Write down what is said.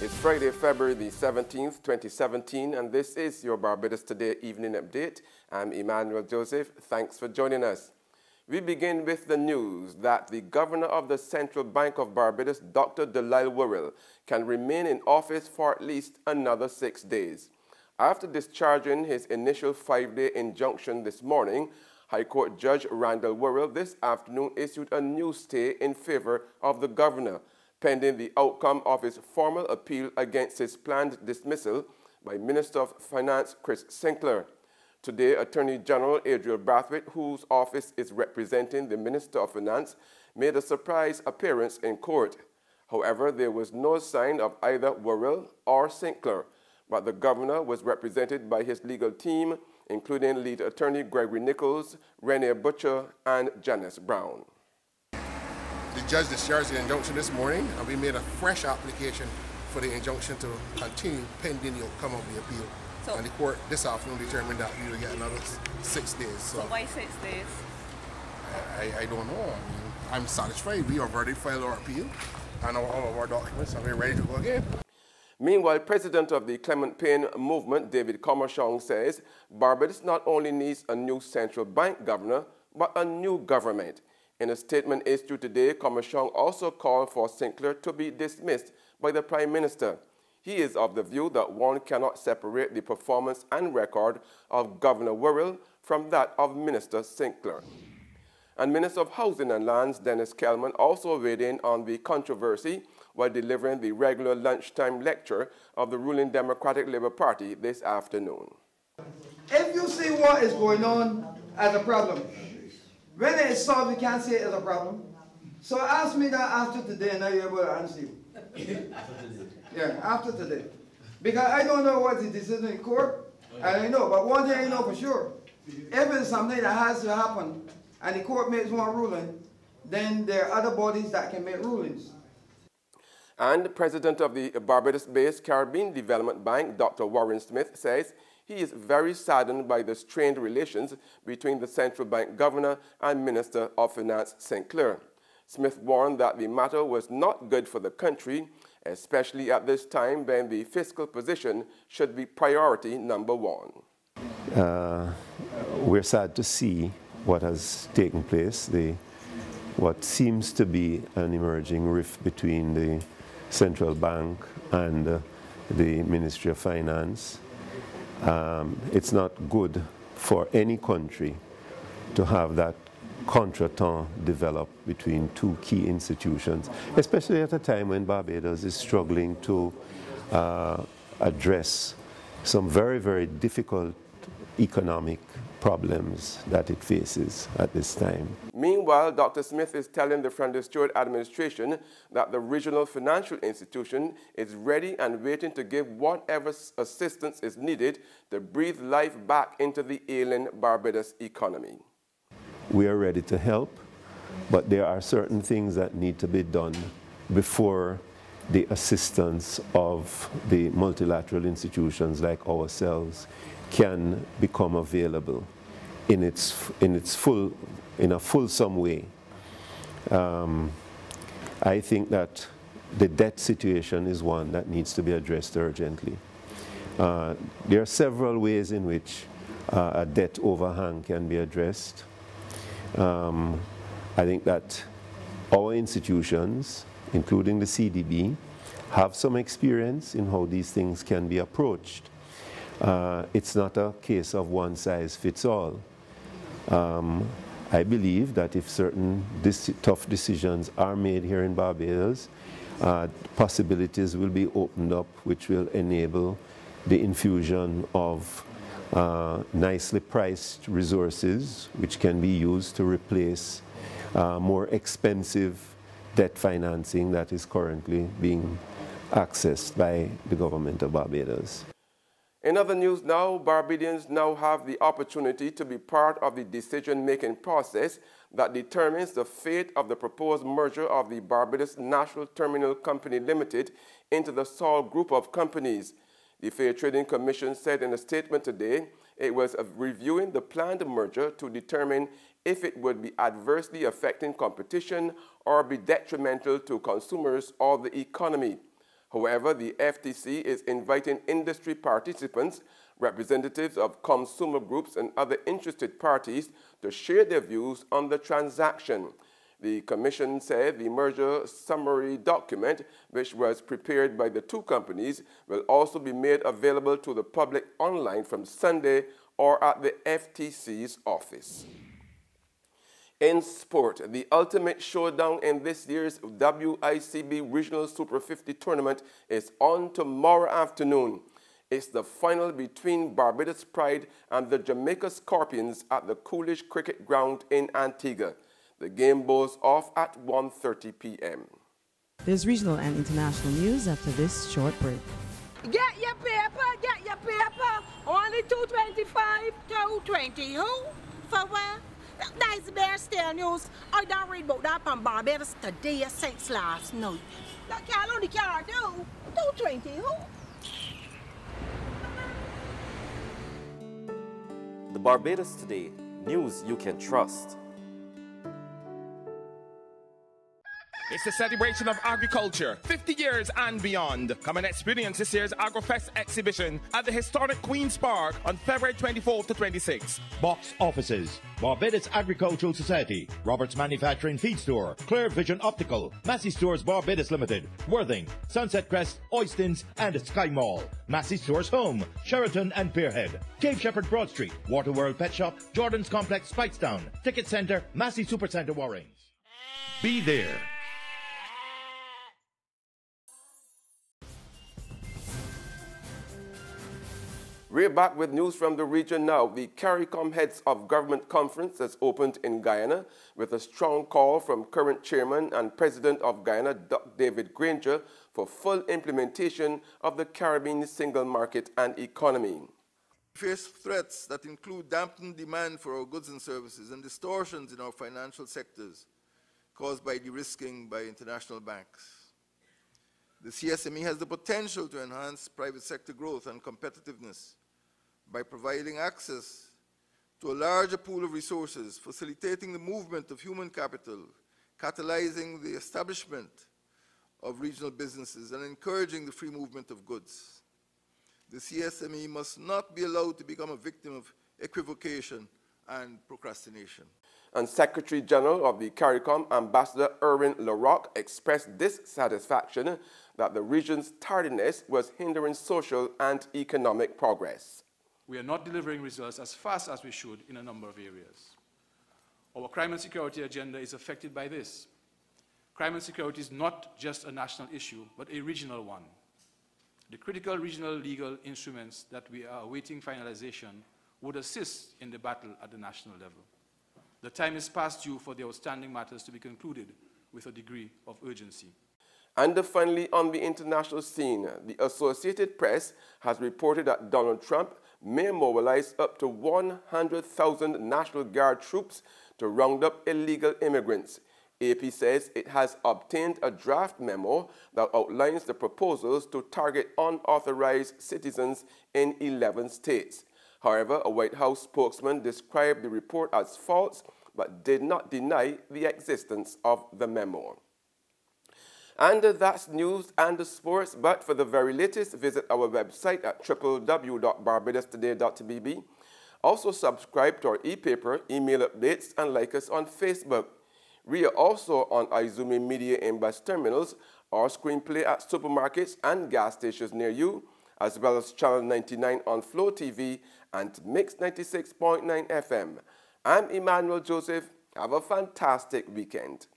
It's Friday, February the 17th, 2017, and this is your Barbados Today Evening Update. I'm Emmanuel Joseph. Thanks for joining us. We begin with the news that the Governor of the Central Bank of Barbados, Dr. Delisle Worrell, can remain in office for at least another 6 days. After discharging his initial 5-day injunction this morning, High Court Judge Randall Worrell this afternoon issued a new stay in favor of the governor, pending the outcome of his formal appeal against his planned dismissal by Minister of Finance Chris Sinckler. Today, Attorney General Adriel Brathwaite, whose office is representing the Minister of Finance, made a surprise appearance in court. However, there was no sign of either Worrell or Sinckler, but the governor was represented by his legal team, including lead attorney Gregory Nichols, Renee Butcher, and Janice Brown. The judge discharged the injunction this morning, and we made a fresh application for the injunction to continue pending the outcome of the appeal. And the court this afternoon determined that we will get another 6 days. So why 6 days? I don't know. I mean, I'm satisfied. We have already filed our appeal and all of our documents, and we're ready to go again. Meanwhile, President of the Clement Payne Movement, David Commershong, says Barbados not only needs a new central bank governor, but a new government. In a statement issued today, Commershong also called for Sinckler to be dismissed by the Prime Minister. He is of the view that one cannot separate the performance and record of Governor Worrell from that of Minister Sinckler. And Minister of Housing and Lands, Dennis Kelman, also weighed in on the controversy while delivering the regular lunchtime lecture of the ruling Democratic Labour Party this afternoon. If you see what is going on as a problem, when it is solved, you can't say it as a problem. So ask me that after today, and I'll be able to answer you. Yeah, after today. Because I don't know what the decision in court, I don't know, but one thing I know for sure. If it's something that has to happen, and the court makes one ruling, then there are other bodies that can make rulings. And President of the Barbados-based Caribbean Development Bank, Dr. Warren Smith, says he is very saddened by the strained relations between the central bank governor and Minister of Finance Sinckler. Smith warned that the matter was not good for the country, especially at this time when the fiscal position should be priority number one. We're sad to see what has taken place, what seems to be an emerging rift between the central bank and the Ministry of Finance. It's not good for any country to have that contretemps develop between two key institutions, especially at a time when Barbados is struggling to address some very, very difficult economic problems that it faces at this time. Meanwhile, Dr. Smith is telling the Francis Stewart administration that the regional financial institution is ready and waiting to give whatever assistance is needed to breathe life back into the ailing Barbados economy. We are ready to help, but there are certain things that need to be done before the assistance of the multilateral institutions like ourselves can become available in a fulsome way. I think that the debt situation is one that needs to be addressed urgently. There are several ways in which a debt overhang can be addressed. I think that our institutions, including the CDB, have some experience in how these things can be approached. It's not a case of one size fits all. I believe that if certain tough decisions are made here in Barbados, possibilities will be opened up which will enable the infusion of nicely priced resources which can be used to replace more expensive debt financing that is currently being accessed by the government of Barbados. In other news now, Barbadians now have the opportunity to be part of the decision-making process that determines the fate of the proposed merger of the Barbados National Terminal Company Limited into the Sol Group of companies. The Fair Trading Commission said in a statement today it was reviewing the planned merger to determine if it would be adversely affecting competition or be detrimental to consumers or the economy. However, the FTC is inviting industry participants, representatives of consumer groups and other interested parties to share their views on the transaction. The Commission said the merger summary document, which was prepared by the two companies, will also be made available to the public online from Sunday or at the FTC's office. In sport, the ultimate showdown in this year's WICB Regional Super 50 tournament is on tomorrow afternoon. It's the final between Barbados Pride and the Jamaica Scorpions at the Coolidge Cricket Ground in Antigua. The game goes off at 1:30 p.m. There's regional and international news after this short break. Get your paper, get your paper. Only $2.25. $2.20 who? For what? That's Bear Stare News. I don't read about that on Barbados today since last night. That can't only care do. $2.20 who? The Barbados Today, news you can trust. It's the celebration of agriculture, 50 years and beyond. Come and experience this year's AgroFest exhibition at the historic Queen's Park on February 24th to 26th. Box offices: Barbados Agricultural Society, Roberts Manufacturing Feed Store, Clear Vision Optical, Massey Stores Barbados Limited, Worthing, Sunset Crest, Oystons and Sky Mall, Massey Stores Home, Sheraton and Pierhead, Cape Shepherd Broad Street, Waterworld Pet Shop, Jordan's Complex Spikestown, Ticket Centre, Massey Supercentre Warrings. Be there. We're back with news from the region now. The CARICOM Heads of Government Conference has opened in Guyana with a strong call from current Chairman and President of Guyana, Dr. David Granger, for full implementation of the Caribbean single market and economy. We face threats that include dampened demand for our goods and services and distortions in our financial sectors caused by de-risking by international banks. The CSME has the potential to enhance private sector growth and competitiveness by providing access to a larger pool of resources, facilitating the movement of human capital, catalyzing the establishment of regional businesses, and encouraging the free movement of goods. The CSME must not be allowed to become a victim of equivocation and procrastination. And Secretary General of the CARICOM, Ambassador Erwin LaRocque, expressed dissatisfaction that the region's tardiness was hindering social and economic progress. We are not delivering results as fast as we should in a number of areas. Our crime and security agenda is affected by this. Crime and security is not just a national issue, but a regional one. The critical regional legal instruments that we are awaiting finalization would assist in the battle at the national level. The time is past due for the outstanding matters to be concluded with a degree of urgency. And finally, on the international scene, the Associated Press has reported that Donald Trump may mobilize up to 100,000 National Guard troops to round up illegal immigrants. AP says it has obtained a draft memo that outlines the proposals to target unauthorized citizens in 11 states. However, a White House spokesman described the report as false but did not deny the existence of the memo. And that's news and sports, but for the very latest, visit our website at www.barbadostoday.bb. Also subscribe to our e-paper, email updates, and like us on Facebook. We are also on Izumi Media in bus terminals, or screenplay at supermarkets and gas stations near you, as well as Channel 99 on Flow TV and Mix 96.9 FM. I'm Emmanuel Joseph. Have a fantastic weekend.